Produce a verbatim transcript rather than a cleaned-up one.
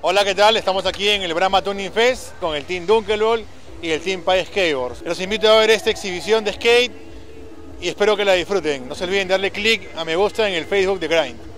Hola, ¿qué tal? Estamos aquí en el Brahma Tuning Fest con el Team Dunkelwall y el Team Pai Skateboards. Los invito a ver esta exhibición de skate y espero que la disfruten. No se olviden de darle click a me gusta en el Facebook de Grind.